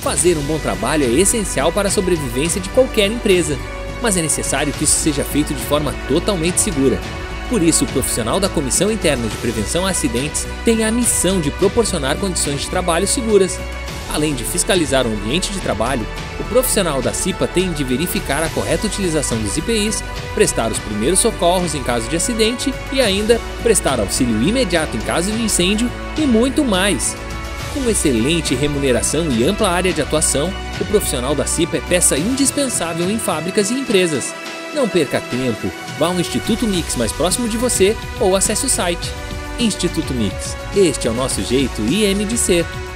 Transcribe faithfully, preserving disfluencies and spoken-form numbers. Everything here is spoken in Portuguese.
Fazer um bom trabalho é essencial para a sobrevivência de qualquer empresa, mas é necessário que isso seja feito de forma totalmente segura. Por isso, o profissional da Comissão Interna de Prevenção a Acidentes tem a missão de proporcionar condições de trabalho seguras. Além de fiscalizar o ambiente de trabalho, o profissional da CIPA tem de verificar a correta utilização dos I P Is, prestar os primeiros socorros em caso de acidente e ainda prestar auxílio imediato em caso de incêndio e muito mais. Com excelente remuneração e ampla área de atuação, o profissional da CIPA é peça indispensável em fábricas e empresas. Não perca tempo, vá ao Instituto Mix mais próximo de você ou acesse o site. Instituto Mix, este é o nosso jeito I M de ser.